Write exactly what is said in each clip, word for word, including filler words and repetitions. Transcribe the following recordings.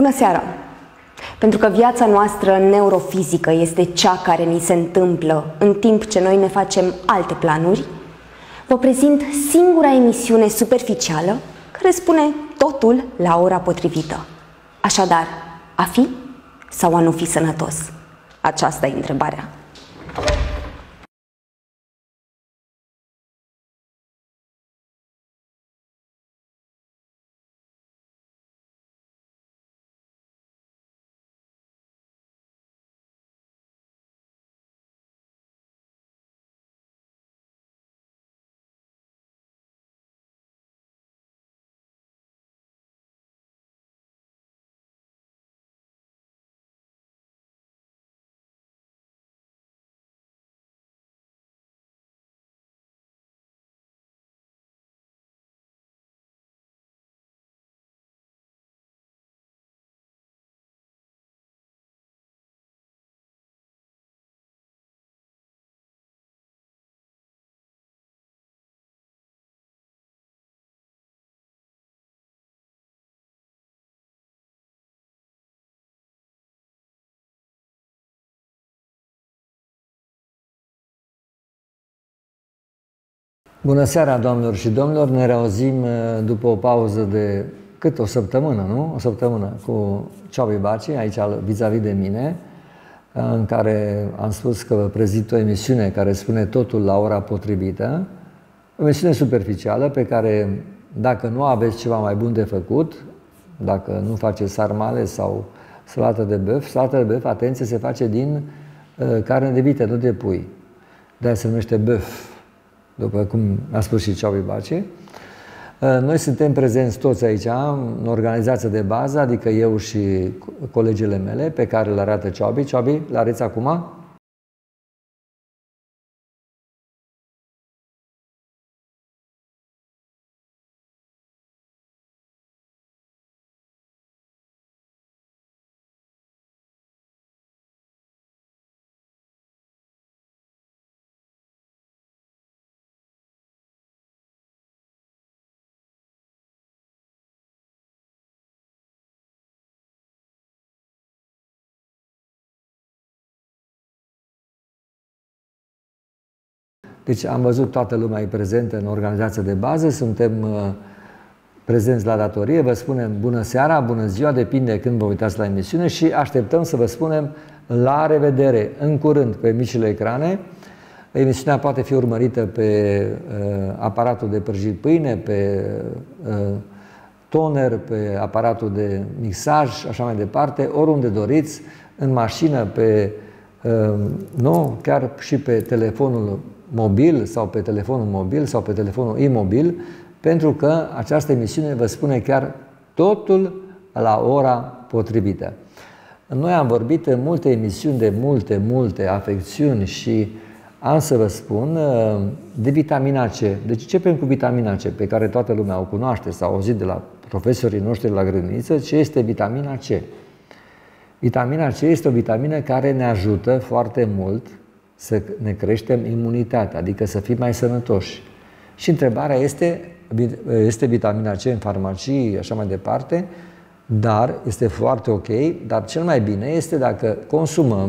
Bună seara! Pentru că viața noastră neurofizică este cea care ni se întâmplă în timp ce noi ne facem alte planuri, vă prezint singura emisiune superficială care spune totul la ora potrivită. Așadar, a fi sau a nu fi sănătos? Aceasta e întrebarea. Bună seara, doamnelor și domnilor! Ne reauzim după o pauză de cât? O săptămână, nu? O săptămână cu Ciobi Baci, aici vis-a-vis de mine, în care am spus că vă prezint o emisiune care spune totul la ora potrivită, o emisiune superficială pe care, dacă nu aveți ceva mai bun de făcut, dacă nu faceți sarmale sau salată de băf, salata de băf, atenție, se face din uh, carne de vită, nu de pui. De-aia se numește băf, după cum a spus și Ciobi Baci. Noi suntem prezenți toți aici, în organizația de bază, adică eu și colegele mele, pe care le arată Ciobi. Ciobi, le arăți acum? Deci am văzut toată lumea e prezentă în organizația de bază, suntem uh, prezenți la datorie, vă spunem bună seara, bună ziua, depinde când vă uitați la emisiune și așteptăm să vă spunem la revedere în curând pe micile ecrane. Emisiunea poate fi urmărită pe uh, aparatul de prăjit pâine, pe uh, toner, pe aparatul de mixaj și așa mai departe, oriunde doriți, în mașină, pe, uh, nu, chiar și pe telefonul mobil sau pe telefonul mobil sau pe telefonul imobil, pentru că această emisiune vă spune chiar totul la ora potrivită. Noi am vorbit în multe emisiuni de multe, multe afecțiuni și am să vă spun de vitamina C. Deci începem cu vitamina C, pe care toată lumea o cunoaște sau auzit de la profesorii noștri la grădiniță. Ce este vitamina C? Vitamina C este o vitamină care ne ajută foarte mult să ne creștem imunitatea, adică să fim mai sănătoși. Și întrebarea este, este vitamina C în farmacii, așa mai departe, dar este foarte ok, dar cel mai bine este dacă consumăm,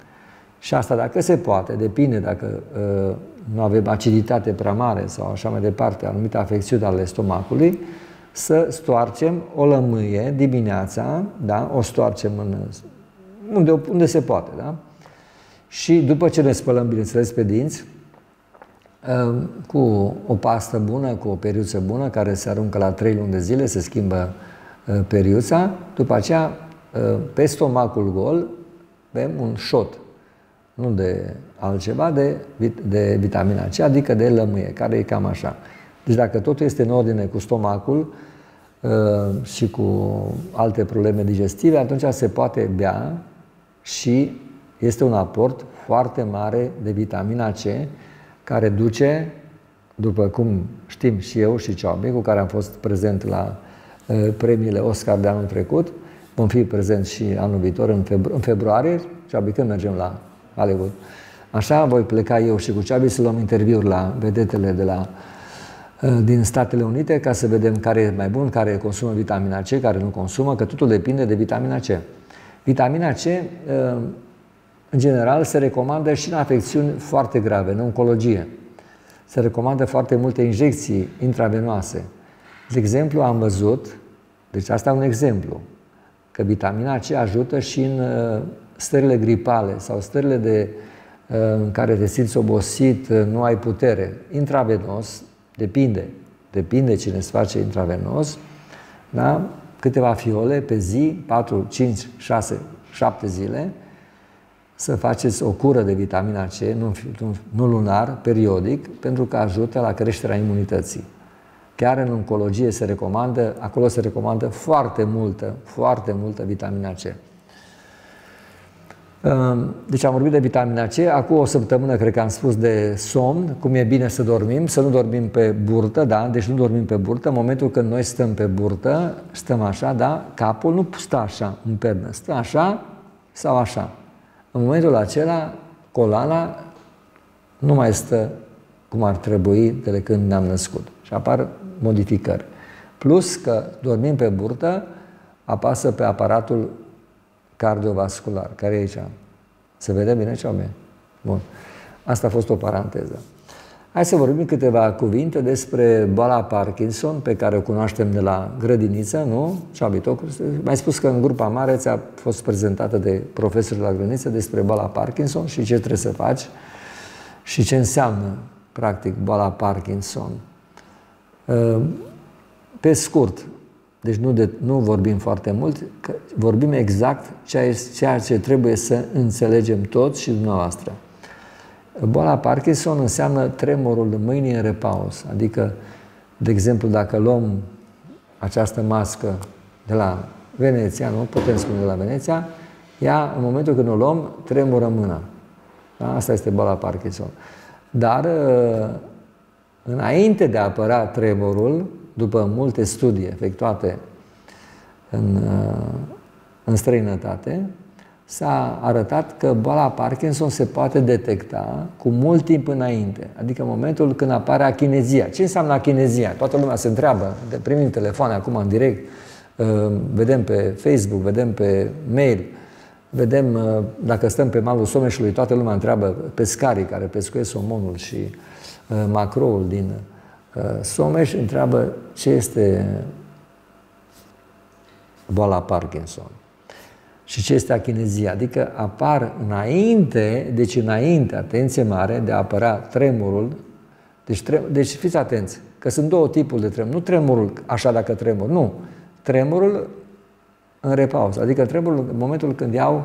și asta dacă se poate, depinde dacă uh, nu avem aciditate prea mare sau așa mai departe, anumite afecțiuni ale stomacului, să stoarcem o lămâie dimineața, da? O stoarcem în, unde, unde se poate, da? Și după ce ne spălăm, bineînțeles, pe dinți, cu o pastă bună, cu o periuță bună, care se aruncă la trei luni de zile, se schimbă periuța, după aceea, pe stomacul gol, avem un shot, nu de altceva, de, de vitamina C, adică de lămâie, care e cam așa. Deci dacă totul este în ordine cu stomacul și cu alte probleme digestive, atunci se poate bea și este un aport foarte mare de vitamina C, care duce, după cum știm și eu și Ciobi, cu care am fost prezent la uh, premiile Oscar de anul trecut, vom fi prezenți și anul viitor, în, febru în februarie. Ciobi, când mergem la Hollywood? Așa, voi pleca eu și cu Ciobi să luăm interviuri la vedetele de la din Statele Unite ca să vedem care e mai bun, care consumă vitamina C, care nu consumă, că totul depinde de vitamina C. Vitamina C, în general, se recomandă și în afecțiuni foarte grave, în oncologie. Se recomandă foarte multe injecții intravenoase. De exemplu, am văzut, deci asta e un exemplu, că vitamina C ajută și în stările gripale sau stările de, în care te simți obosit, nu ai putere. Intravenos, depinde, depinde cine îți face intravenos, da? Câteva fiole pe zi, patru, cinci, șase, șapte zile, să faceți o cură de vitamina C, nu, nu lunar, periodic, pentru că ajută la creșterea imunității. Chiar în oncologie se recomandă, acolo se recomandă foarte multă, foarte multă vitamina C. Deci am vorbit de vitamina C, acum o săptămână cred că am spus de somn, cum e bine să dormim, să nu dormim pe burtă, da? Deci nu dormim pe burtă, în momentul când noi stăm pe burtă, stăm așa, da? Capul nu stă așa în pernă, stă așa sau așa. În momentul acela, coloana nu mai stă cum ar trebui de când ne-am născut și apar modificări. Plus că dormim pe burtă, apasă pe aparatul cardiovascular, care e aici. Se vede bine ce bine? Bun. Asta a fost o paranteză. Hai să vorbim câteva cuvinte despre boala Parkinson, pe care o cunoaștem de la grădiniță, nu? Ceabi, mai spus că în grupa mare ți-a fost prezentată de profesori de la grădiniță despre boala Parkinson și ce trebuie să faci și ce înseamnă, practic, boala Parkinson. Pe scurt, deci nu, de, nu vorbim foarte mult, că vorbim exact ceea ce trebuie să înțelegem toți și dumneavoastră. Boala Parkinson înseamnă tremurul mâinii în repaus, adică, de exemplu, dacă luăm această mască de la Veneția, nu putem spune de la Veneția, ea, în momentul când o luăm, tremură mâna. Da? Asta este boala Parkinson. Dar, înainte de a apărea tremurul, după multe studii efectuate în, în străinătate, s-a arătat că boala Parkinson se poate detecta cu mult timp înainte, adică în momentul când apare achinezia. Ce înseamnă achinezia? Toată lumea se întreabă, primim telefoane acum în direct, vedem pe Facebook, vedem pe mail, vedem, dacă stăm pe malul Someșului, toată lumea întreabă pescarii care pescuiesc somonul și macroul din Someș, întreabă ce este boala Parkinson și ce este achinezia. Adică apar înainte, deci înainte, atenție mare, de a apărea tremurul. Deci, trem, deci fiți atenți, că sunt două tipuri de tremur. Nu tremurul așa dacă tremur, nu. Tremurul în repaus, adică tremurul în momentul când iau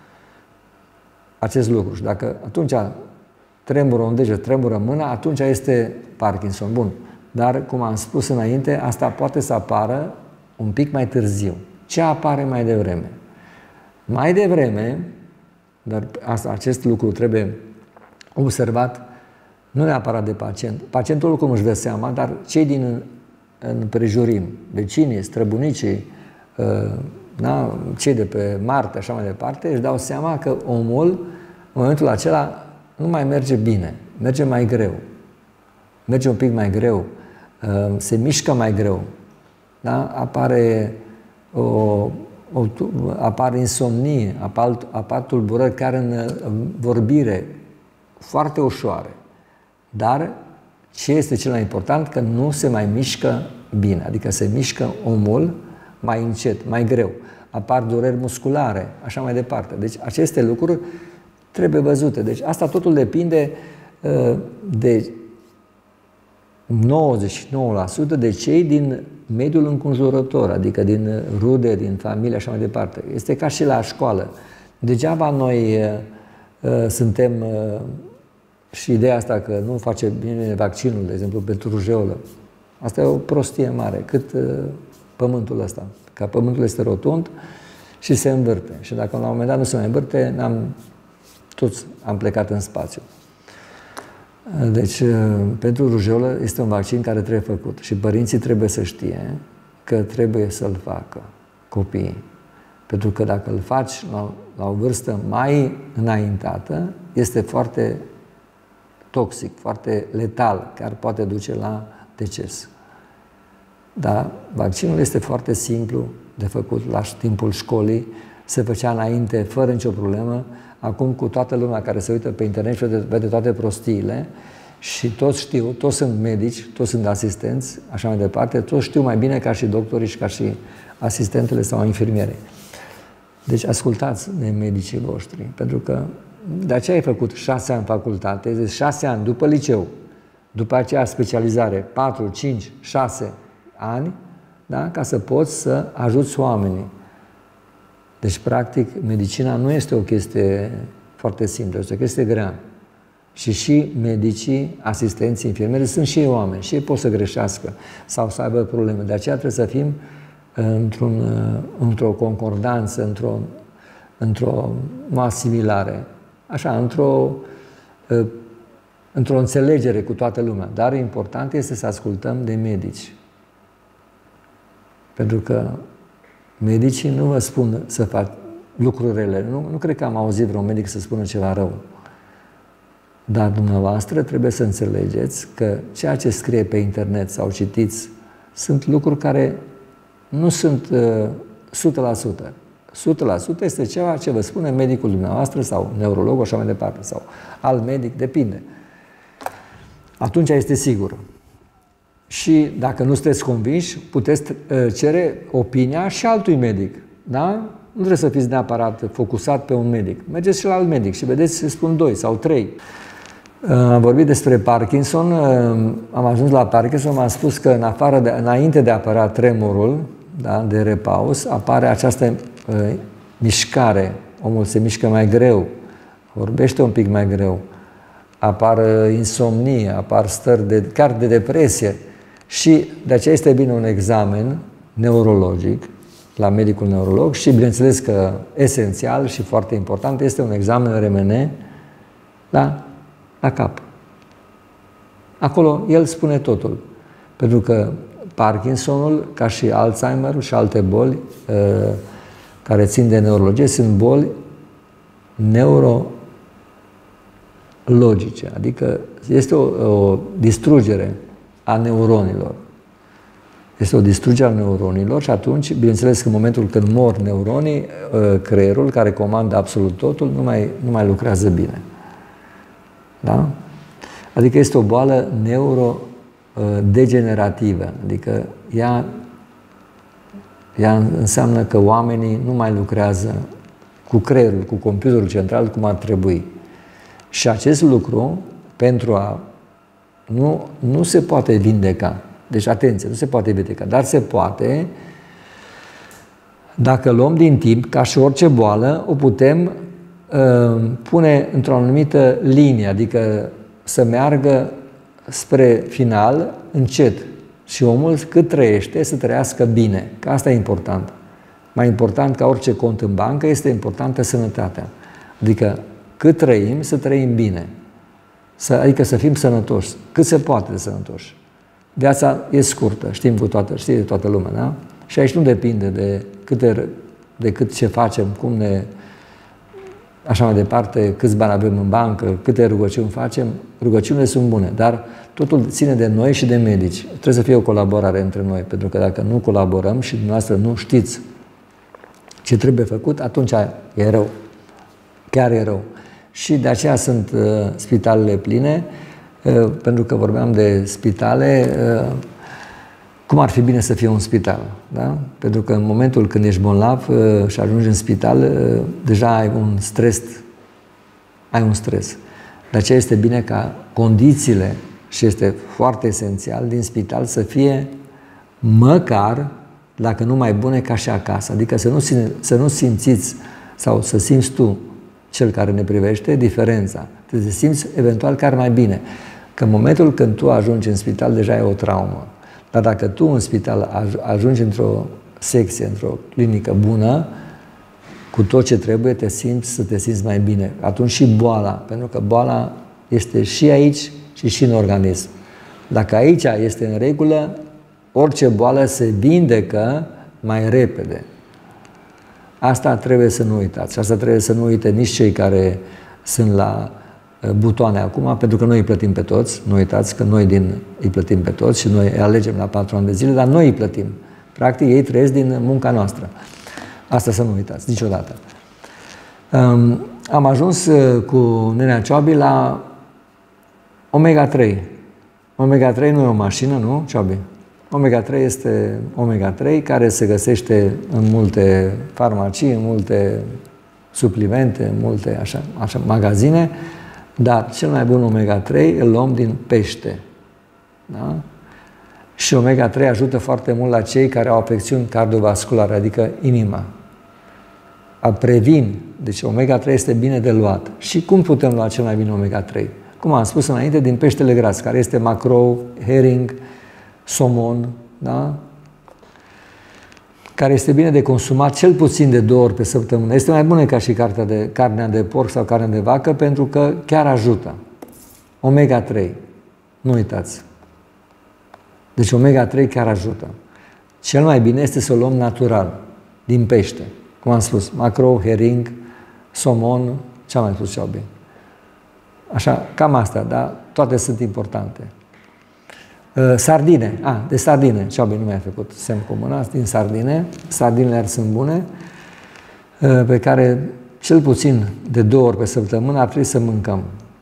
acest lucru. Și dacă atunci tremură un deget, tremură mâna, atunci este Parkinson. Bun. Dar, cum am spus înainte, asta poate să apară un pic mai târziu. Ce apare mai devreme? Mai devreme, dar asta, acest lucru trebuie observat nu neapărat de pacient. Pacientul cum își dă seama, dar cei din împrejurim, vecinii, străbunicii, da, cei de pe Marte, așa mai departe, își dau seama că omul, în momentul acela, nu mai merge bine, merge mai greu. Merge un pic mai greu, se mișcă mai greu, da? Apare, o, o, apare insomnie, apar, apar tulburări chiar în vorbire, foarte ușoare. Dar ce este cel mai important? Că nu se mai mișcă bine, adică se mișcă omul mai încet, mai greu. Apar dureri musculare, așa mai departe. Deci aceste lucruri trebuie văzute. Deci asta totul depinde uh, de nouăzeci și nouă la sută de cei din mediul înconjurător, adică din rude, din familie, așa mai departe. Este ca și la școală. Degeaba noi uh, suntem uh, și ideea asta că nu face bine vaccinul, de exemplu, pentru rujeolă. Asta e o prostie mare, cât uh, pământul ăsta. Că pământul este rotund și se învârte. Și dacă la un moment dat nu se mai învârte, am toți am plecat în spațiu. Deci, pentru rujeolă este un vaccin care trebuie făcut și părinții trebuie să știe că trebuie să-l facă copiii. Pentru că dacă îl faci la, la o vârstă mai înaintată, este foarte toxic, foarte letal, chiar poate duce la deces. Dar vaccinul este foarte simplu de făcut la timpul școlii, se făcea înainte fără nicio problemă, acum cu toată lumea care se uită pe internet și vede toate prostiile și toți știu, toți sunt medici, toți sunt asistenți, așa mai departe, toți știu mai bine ca și doctorii și ca și asistentele sau infirmiere. Deci ascultați de medicii voștri, pentru că de aceea ai făcut șase ani facultate, deci șase ani după liceu, după aceea specializare, patru, cinci, șase ani, da? Ca să poți să ajuți oamenii. Deci, practic, medicina nu este o chestie foarte simplă, este o chestie grea. Și și medicii, asistenții, infirmieri, sunt și ei oameni, și ei pot să greșească sau să aibă probleme. De aceea trebuie să fim într-un, într-o concordanță, într-o, într-o asimilare, așa, într-o, într-o înțelegere cu toată lumea. Dar important este să ascultăm de medici. Pentru că medicii nu vă spun să fac lucruri rele. Nu, nu cred că am auzit vreun medic să spună ceva rău. Dar dumneavoastră trebuie să înțelegeți că ceea ce scrie pe internet sau citiți sunt lucruri care nu sunt uh, o sută la sută. o sută la sută este ceva ce vă spune medicul dumneavoastră sau neurologul, așa mai departe, sau alt medic, depinde. Atunci este sigur. Și dacă nu sunteți convinși, puteți cere opinia și altui medic. Da? Nu trebuie să fiți neapărat focusat pe un medic. Mergeți și la alt medic și vedeți, se spun doi sau trei. Am vorbit despre Parkinson, am ajuns la Parkinson, m-am spus că în afară de, înainte de a apărea tremurul, da, de repaus, apare această uh, mișcare. Omul se mișcă mai greu, vorbește un pic mai greu, apar insomnie, apar stări de, chiar de depresie. Și de aceea este bine un examen neurologic la medicul neurolog și, bineînțeles că esențial și foarte important este un examen R M N la, la cap. Acolo el spune totul. Pentru că Parkinsonul, ca și Alzheimerul și alte boli uh, care țin de neurologie, sunt boli neurologice. Adică este o, o distrugere a neuronilor. Este o distrugere a neuronilor și atunci, bineînțeles că în momentul când mor neuronii, creierul, care comandă absolut totul, nu mai, nu mai lucrează bine. Da? Adică este o boală neurodegenerativă. Adică ea, ea înseamnă că oamenii nu mai lucrează cu creierul, cu computerul central, cum ar trebui. Și acest lucru, pentru a Nu, nu se poate vindeca. Deci, atenție, nu se poate vindeca, dar se poate, dacă luăm din timp, ca și orice boală, o putem uh, pune într-o anumită linie, adică să meargă spre final încet. Și omul, cât trăiește, să trăiască bine. Că asta e important. Mai important ca orice cont în bancă, este importantă sănătatea. Adică, cât trăim, să trăim bine. Să, adică să fim sănătoși, cât se poate de sănătoși. Viața e scurtă, știm cu toată, știe de toată lumea, da? Și aici nu depinde de, câte, de cât ce facem, cum ne, așa mai departe, câți bani avem în bancă, câte rugăciuni facem. Rugăciunile sunt bune, dar totul ține de noi și de medici. Trebuie să fie o colaborare între noi, pentru că dacă nu colaborăm și dumneavoastră nu știți ce trebuie făcut, atunci e rău. Chiar e rău. Și de aceea sunt uh, spitalele pline, uh, pentru că vorbeam de spitale, uh, cum ar fi bine să fie un spital, da? Pentru că în momentul când ești bolnav uh, și ajungi în spital, uh, deja ai un stres, ai un stres. De aceea este bine ca condițiile, și este foarte esențial, din spital să fie măcar, dacă nu mai bune, ca și acasă. Adică să nu, să nu simțiți sau să simți tu, cel care ne privește, diferența. Trebuie să simți eventual chiar mai bine. Că în momentul când tu ajungi în spital, deja e o traumă. Dar dacă tu în spital ajungi într-o secție, într-o clinică bună, cu tot ce trebuie, te simți să te simți mai bine. Atunci și boala, pentru că boala este și aici și și în organism. Dacă aici este în regulă, orice boală se vindecă mai repede. Asta trebuie să nu uitați. Asta trebuie să nu uite nici cei care sunt la butoane acum, pentru că noi îi plătim pe toți. Nu uitați că noi din, îi plătim pe toți și noi îi alegem la patru ani de zile, dar noi îi plătim. Practic, ei trăiesc din munca noastră. Asta să nu uitați, niciodată. Am ajuns cu nenea Ciobi la omega trei. omega trei nu e o mașină, nu, Ciobi? omega trei este omega trei, care se găsește în multe farmacii, în multe suplimente, în multe așa, așa, magazine, dar cel mai bun omega trei îl luăm din pește. Da? Și omega trei ajută foarte mult la cei care au afecțiuni cardiovasculare, adică inima. A previn. Deci omega trei este bine de luat. Și cum putem lua cel mai bine omega trei? Cum am spus înainte, din peștele gras, care este macrou, herring, somon, da? Care este bine de consumat cel puțin de două ori pe săptămână. Este mai bună ca și cartea de, carnea de porc sau carnea de vacă, pentru că chiar ajută. omega trei. Nu uitați. Deci omega trei chiar ajută. Cel mai bine este să o luăm natural, din pește. Cum am spus, macrou, herring, somon, ce am mai spus, Ciobi? Așa, cam astea, dar toate sunt importante. Uh, sardine, a, de sardine, Ciobi nu mi-a făcut semn cu mâna, din sardine, sardinele sunt bune, uh, pe care cel puțin de două ori pe săptămână ar trebui să mâncăm.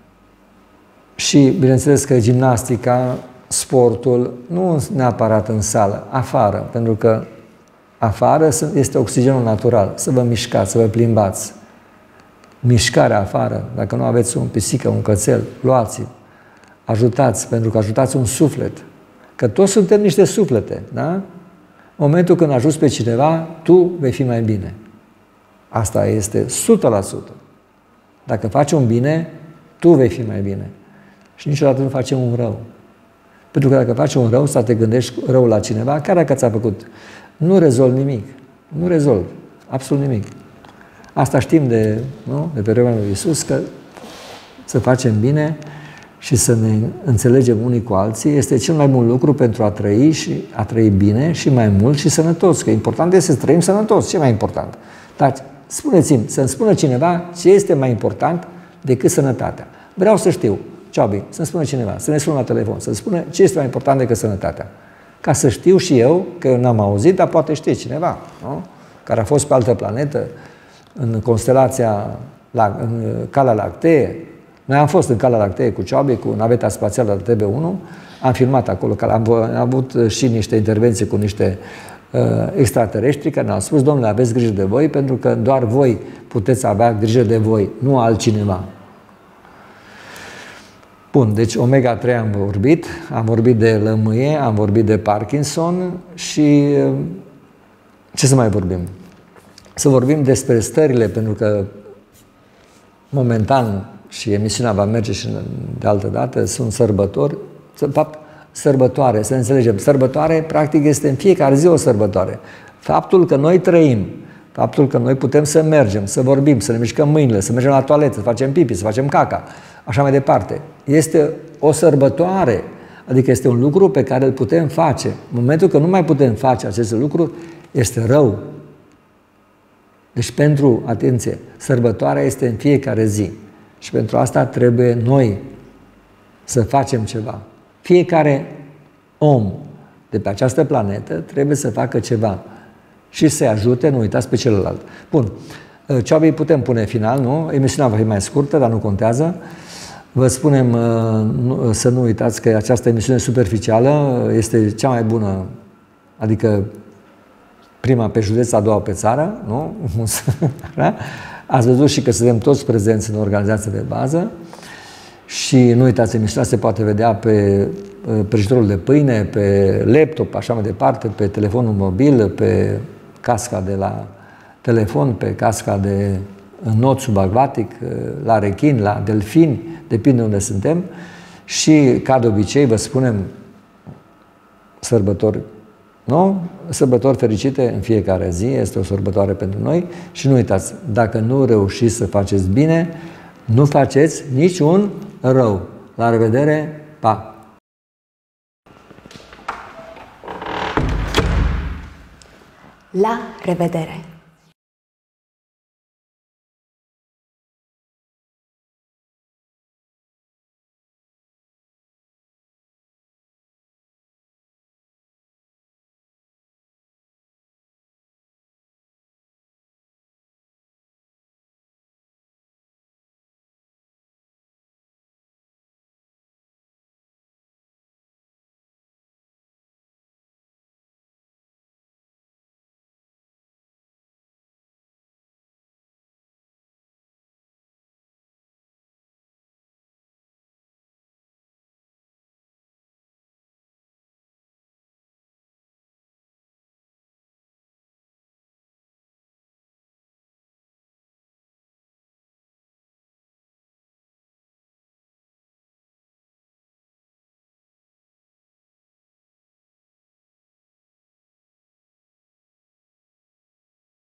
Și, bineînțeles că gimnastica, sportul, nu neapărat în sală, afară, pentru că afară este oxigenul natural, să vă mișcați, să vă plimbați. Mișcarea afară, dacă nu aveți un pisică, un cățel, luați-l, ajutați, pentru că ajutați un suflet. Că toți suntem niște suflete, da? În momentul când ajuți pe cineva, tu vei fi mai bine. Asta este o sută la sută. Dacă faci un bine, tu vei fi mai bine. Și niciodată nu facem un rău. Pentru că dacă faci un rău, să te gândești rău la cineva, chiar dacă ți-a făcut, nu rezolvi nimic. Nu rezolvi. Absolut nimic. Asta știm de, nu? de pe vremea lui Iisus, că să facem bine și să ne înțelegem unii cu alții este cel mai bun lucru pentru a trăi și a trăi bine și mai mult și sănătos. Că important este să trăim sănătos. Ce mai important? Dar spuneți-mi, să-mi spună cineva ce este mai important decât sănătatea. Vreau să știu, Ciobi, să-mi spună cineva, să ne sună la telefon, să-mi spună ce este mai important decât sănătatea. Ca să știu și eu, că eu n-am auzit, dar poate știe cineva, nu? Care a fost pe altă planetă, în constelația, în Calea Lactee. Noi am fost în Calea Lactee cu Ciobi, cu naveta spațială T B unu, am filmat acolo, am avut și niște intervenții cu niște uh, extraterestri care ne-au spus, domnule, aveți grijă de voi, pentru că doar voi puteți avea grijă de voi, nu altcineva. Bun, deci omega trei am vorbit, am vorbit de lămâie, am vorbit de Parkinson și ce să mai vorbim? Să vorbim despre stările, pentru că momentan și emisiunea va merge și de altă dată, sunt sărbători, de fapt, sărbătoare, să ne înțelegem, sărbătoare practic este în fiecare zi o sărbătoare. Faptul că noi trăim, faptul că noi putem să mergem, să vorbim, să ne mișcăm mâinile, să mergem la toaletă, să facem pipi, să facem caca, așa mai departe, este o sărbătoare, adică este un lucru pe care îl putem face. În momentul că nu mai putem face aceste lucruri, este rău. Deci pentru, atenție, sărbătoarea este în fiecare zi și pentru asta trebuie noi să facem ceva. Fiecare om de pe această planetă trebuie să facă ceva și să-i ajute, nu uitați, pe celălalt. Bun, Ciobi putem pune final, nu? Emisiunea va fi mai scurtă, dar nu contează. Vă spunem să nu uitați că această emisiune superficială este cea mai bună, adică prima pe județ, a doua pe țară, nu? Ați văzut și că suntem toți prezenți în organizația de bază și nu uitați, emisiunea se poate vedea pe prăjitorul de pâine, pe laptop, așa mai departe, pe telefonul mobil, pe casca de la telefon, pe casca de not subacvatic, la rechin, la delfini, depinde unde suntem și, ca de obicei, vă spunem sărbători, nu? Sărbători fericite în fiecare zi, este o sărbătoare pentru noi și nu uitați, dacă nu reușiți să faceți bine, nu faceți niciun rău. La revedere, pa! La revedere!